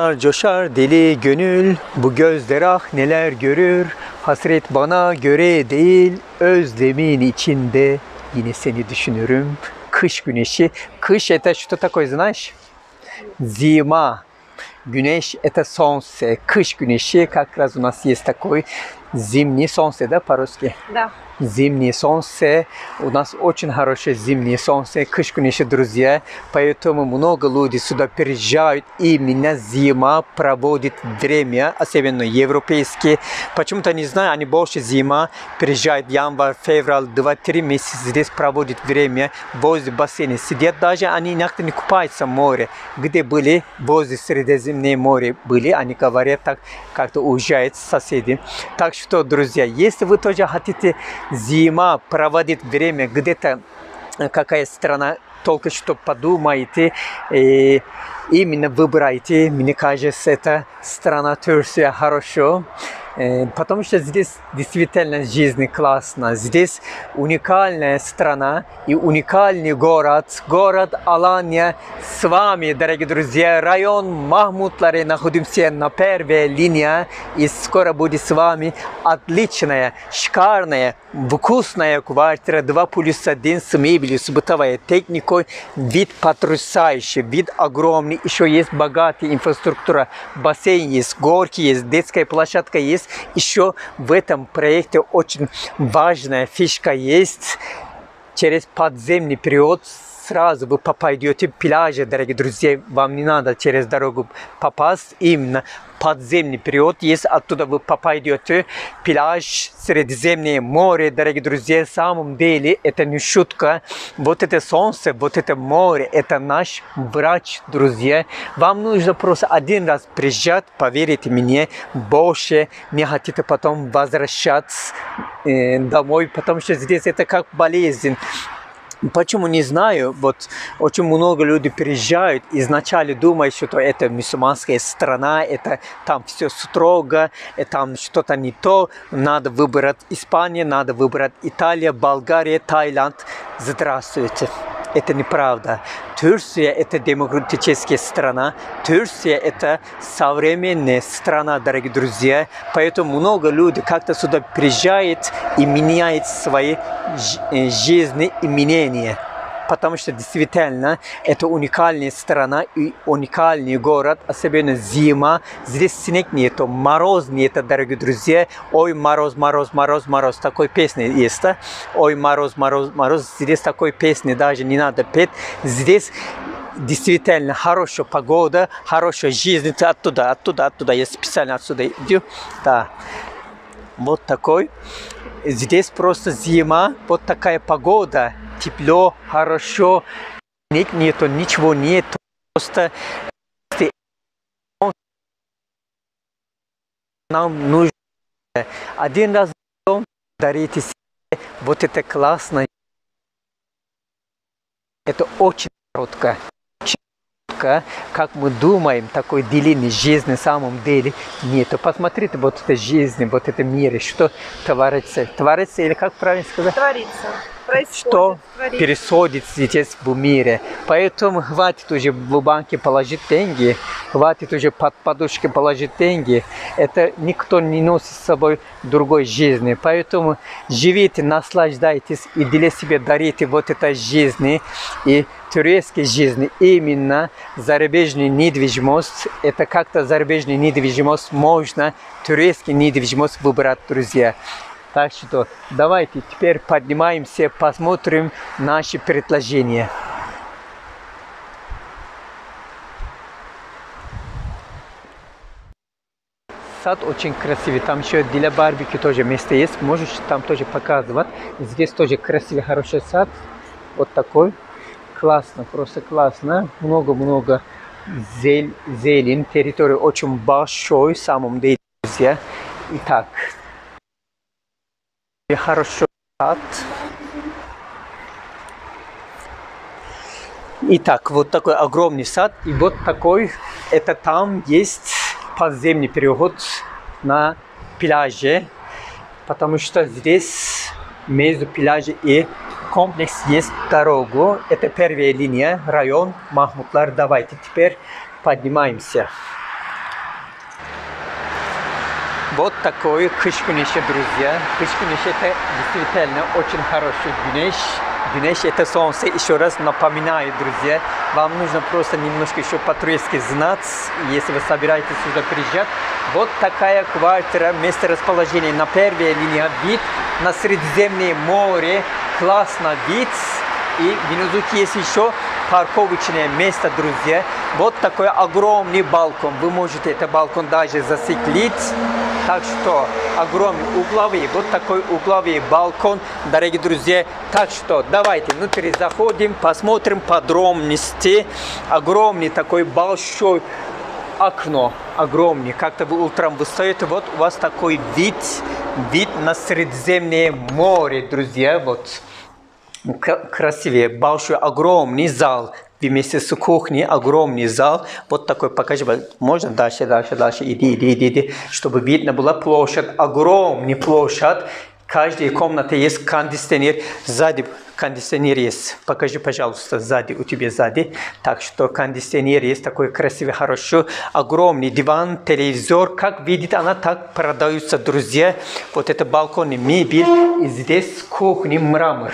Coşar deli gönül, bu gözler ah neler görür. Hasret bana göre değil, özlemin içinde yine seni düşünürüm. Kış güneşi, кыш это что такое, знаешь? Зима. Güneş это солнце, кыш güneşi, как раз у нас есть такой зимний солнце, да, по-русски? Да. Зимнее солнце. У нас очень хорошее зимнее солнце, кыш güneşi, друзья. Поэтому много людей сюда приезжают. Именно зима проводит время, особенно европейские. Почему-то не знаю, они больше зима. Приезжают январь, февраль, 2-3 месяца здесь проводят время. Возле бассейна сидят даже, они иногда не купаются в море. Где были, возле Средиземное море были, они говорят так, как-то уезжают соседи. Так что, друзья, если вы тоже хотите зима проводить время где-то, какая страна, только что подумайте, именно выбирайте. Мне кажется, эта страна Турция хорошо. Потому что здесь действительно жизнь классная. Здесь уникальная страна и уникальный город. Город Алания. С вами, дорогие друзья, район Махмутлары. Находимся на первой линии. И скоро будет с вами отличная, шикарная, вкусная квартира. 2+1 с мебелью, с бытовой техникой. Вид потрясающий, вид огромный. Еще есть богатая инфраструктура. Бассейн есть, горки есть, детская площадка есть. Еще в этом проекте очень важная фишка есть. Через подземный период сразу вы попадете в пляжи, дорогие друзья. Вам не надо через дорогу попасть. Именно подземный период есть. Оттуда вы попадете в пляж, Средиземное море, дорогие друзья. В самом деле это не шутка. Вот это солнце, вот это море, это наш врач, друзья. Вам нужно просто один раз приезжать, поверьте мне, больше не хотите потом возвращаться домой, потому что здесь это как болезнь. Почему не знаю, вот очень много людей приезжают, изначально думают, что это мусульманская страна, это там все строго, там что-то не то, надо выбрать Испания, надо выбрать Италия, Болгария, Таиланд. Здравствуйте. Это неправда. Турция – это демократическая страна. Турция – это современная страна, дорогие друзья. Поэтому много людей как-то сюда приезжают и меняют свои жизни и мнения. Потому что действительно это уникальная страна и уникальный город, особенно зима. Здесь снег нету, мороз нету, дорогие друзья. Ой, мороз, мороз, мороз, мороз. Такой песни есть, да? Ой, мороз, мороз, мороз. Здесь такой песни даже не надо петь. Здесь действительно хорошая погода, хорошая жизнь. Оттуда. Я специально отсюда иду. Да. Вот такой. Здесь просто зима, вот такая погода. Тепло, хорошо, снег нету, ничего нету, просто нам нужно один раз дарите себе вот это классно, это очень коротко, как мы думаем, такой длинной жизни на самом деле нету. Посмотрите, вот эта жизнь, вот это мир, что творится, или как правильно сказать? Творится. Что происходит здесь в мире. Поэтому хватит уже в банке положить деньги, хватит уже под подушкой положить деньги. Это никто не носит с собой другой жизни. Поэтому живите, наслаждайтесь и для себя дарите вот этой жизни и турецкой жизни. Именно зарубежная недвижимость. Это как-то зарубежная недвижимость можно турецкую недвижимость выбрать, друзья. Так что давайте теперь поднимаемся, посмотрим наши предложения. Сад очень красивый. Там еще для барбекю тоже место есть. Можешь там тоже показывать. Здесь тоже красивый, хороший сад. Вот такой. Классно, просто классно. Много-много зелень. Территория очень большой, в самом деле, друзья. Итак. Хорошо сад. Итак, вот такой огромный сад. И вот такой, это там есть подземный переход на пляже. Потому что здесь между пляжем и комплекс есть дорогу. Это первая линия, район Махмутлар. Давайте теперь поднимаемся. Вот такой кыш güneşi, друзья. Кыш güneşi это действительно очень хороший güneş. Güneş это солнце. Еще раз напоминаю, друзья, вам нужно просто немножко еще по-турецки знать, если вы собираетесь сюда приезжать. Вот такая квартира, место расположения на первой линии, вид на Средиземное море, классно вид. И внизу есть еще парковочное место, друзья. Вот такой огромный балкон. Вы можете этот балкон даже засеклить. Так что огромный угловой, вот такой угловой балкон, дорогие друзья. Так что давайте внутрь заходим, посмотрим подробности. Огромный такой большой окно, огромный. Как-то вы утром встаете, вот у вас такой вид на Средиземное море, друзья. Вот красивее, большой, огромный зал. Вместе с кухней огромный зал. Вот такой, покажи, можно дальше, иди, чтобы видно была площадь, огромная площадь. В каждой комнате есть кондиционер, сзади кондиционер есть. Покажи, пожалуйста, сзади, у тебя сзади. Так что кондиционер есть такой красивый, хорошо. Огромный диван, телевизор. Как видите, она так продается, друзья. Вот это балконный мебель. И здесь кухня, мрамор.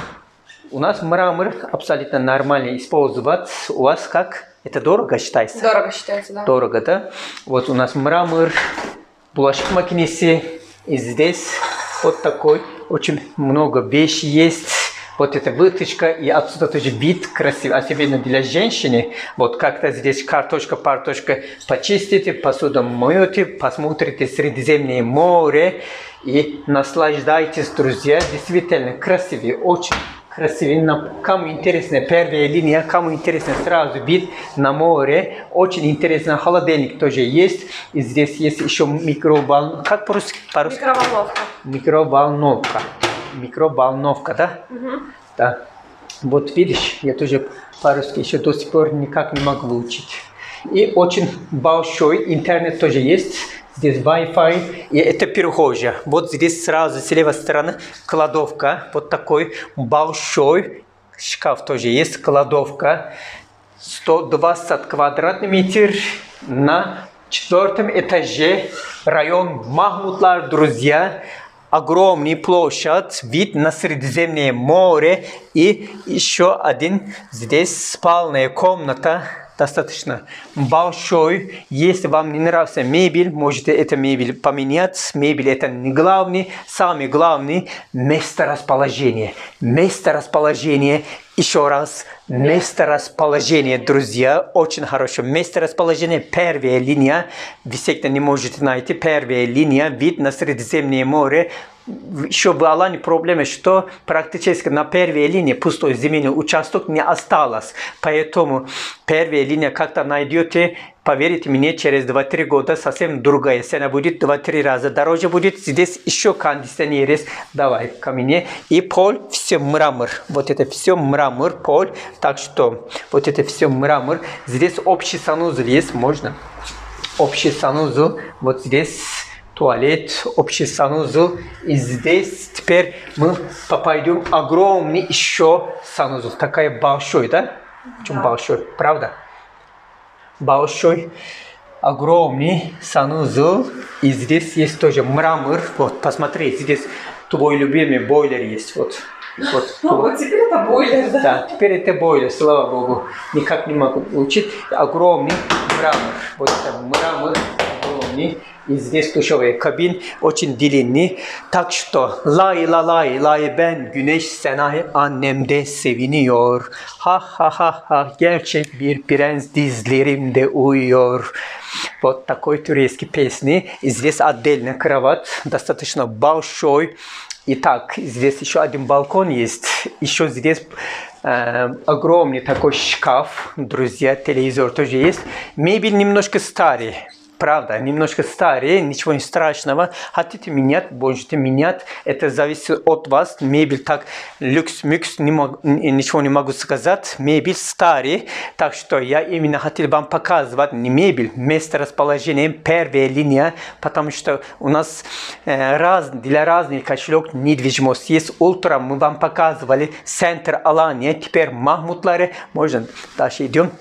У нас мрамор абсолютно нормально использовать. У вас как? Это дорого считается? Дорого считается, да. Дорого, да? Вот у нас мрамор, булочек макинеси. И здесь вот такой, очень много вещей есть. Вот эта вытяжка, и отсюда тоже вид красивый. Особенно для женщины. Вот как-то здесь картошка, почистите, посуду моете, посмотрите Средиземное море. И наслаждайтесь, друзья. Действительно красивый, очень красивый. Кому интересно первая линия, кому интересно сразу вид на море. Очень интересно, холодильник тоже есть. И здесь есть еще микроволновка. Как по-русски? Микроволновка. Микроволновка, да? Угу. Да. Вот видишь, я тоже по-русски еще до сих пор никак не могу выучить. И очень большой интернет тоже есть. Здесь Wi-Fi, и это прихожая. Вот здесь сразу с левой стороны кладовка. Вот такой большой шкаф тоже есть, кладовка. 120 квадратных метров на 4-м этаже. Район Махмутлар, друзья. Огромный площадь, вид на Средиземное море. И еще один здесь спальная комната. Достаточно большой. Если вам не нравится мебель, можете эту мебель поменять. Мебель это не главный. Самое главное место расположения. Место расположения. Еще раз. Место расположения, друзья. Очень хорошее место расположения. Первая линия. Вы всегда не можете найти. Первая линия. Вид на Средиземное море. Еще в Алане проблема, что практически на первой линии пустой земельный участок не осталось. Поэтому первая линия как-то найдете, поверьте мне, через 2-3 года совсем другая цена будет, 2-3 раза дороже будет. Здесь еще кондиционер есть. Давай ко мне. И пол все мрамор. Вот это все мрамор, пол. Так что вот это все мрамор. Здесь общий санузел есть, можно. Общий санузел. Вот здесь туалет, общий санузел. И здесь теперь мы попадем огромный еще санузел. Такой большой, да? Очень большой, правда? Большой, огромный санузел. И здесь есть тоже мрамор. Вот, посмотри, здесь твой любимый бойлер есть. Вот теперь это бойлер, да? Да, теперь это бойлер, слава богу. Никак не могу учить. Огромный мрамор. Вот это mramor огромный. И здесь duşovaya kabin очень длинный. Так что lay la lay lay ben güneş sana annemde seviniyor. Ha ha ha ha gerçek bir prens dizlerimde uyuyor. Вот такой турецкий песни. И здесь отдельная кровать, достаточно большой. Итак, здесь еще один балкон есть. Еще здесь огромный такой шкаф, друзья, телевизор тоже есть. Мебель немножко старый. Правда, немножко старые, ничего не страшного. Хотите менять, можете менять. Это зависит от вас. Мебель так, люкс-мюкс, ничего не могу сказать. Мебель старая. Так что я именно хотел вам показывать не мебель, место расположения, первая линия. Потому что у нас для разных кошелек недвижимость есть. Утром мы вам показывали центр Алания. Теперь Махмутлары. Можно дальше идем.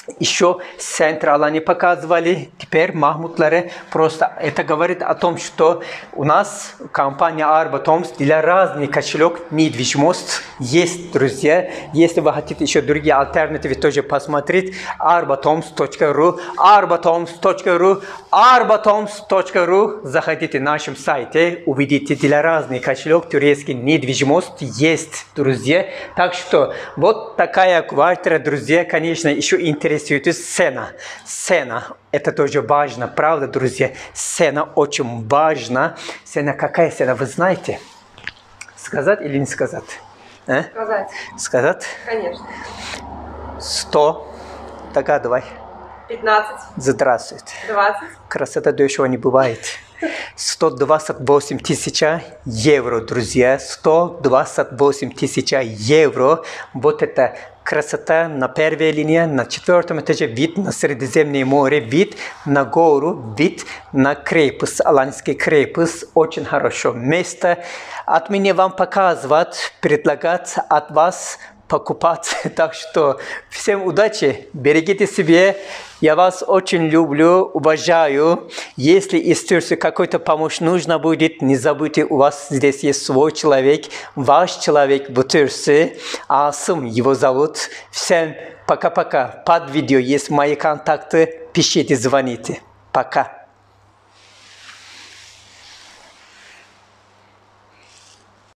еще центр Алании показывали, теперь Махмутлары. Просто это говорит о том, что у нас компания Arba Toms для разных кошелек недвижимость есть, друзья. Если вы хотите еще другие альтернативы тоже посмотреть, arbatoms.ru, arbatoms.ru, arbatoms.ru. Заходите на нашем сайте, увидите для разных кошелек турецкий недвижимость есть, друзья. Так что вот такая квартира, друзья, конечно, еще интересует цена. Цена, это тоже важно, правда, друзья? Цена очень важна. Цена, какая цена, вы знаете? Сказать или не сказать? Сказать. Сказать? Конечно. 100. Тогда давай. 15. Здравствуйте. 20. Красота дешево не бывает. 128 тысяч евро, друзья. 128 тысяч евро. Вот это красота на первой линии, на 4-м этаже вид на Средиземное море, вид на гору, вид на крепость, Аланский крепость. Очень хорошее место. От меня вам показывать, предлагать от вас покупать. Так что всем удачи, берегите себя. Я вас очень люблю, уважаю. Если из Турции какой-то помощь нужна будет, не забудьте, у вас здесь есть свой человек, ваш человек в Турции. Асым его зовут. Всем пока-пока. Под видео есть мои контакты. Пишите, звоните. Пока.